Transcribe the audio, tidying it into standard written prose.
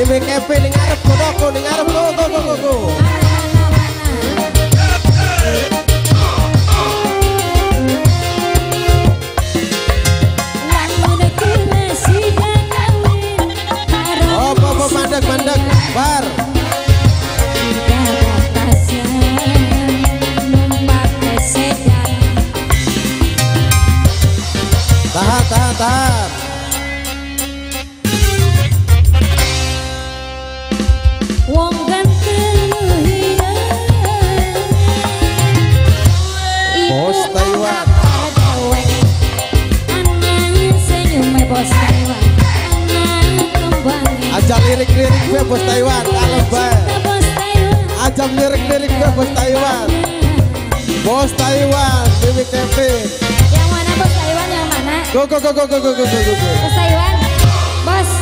Dewi Kepe ning arep godoko ning arep go. Apa mandek bar. Tahan. Wong ganteng Bos Taiwan. Bos Taiwan. Ajak lirik-lirik gue Bos Taiwan. Kalau bae. Ajak lirik-lirik gue Bos Taiwan. Bos Taiwan, Dewi Kepe. Yang mana Bos Taiwan yang mana? Go. Bos Taiwan. Bos.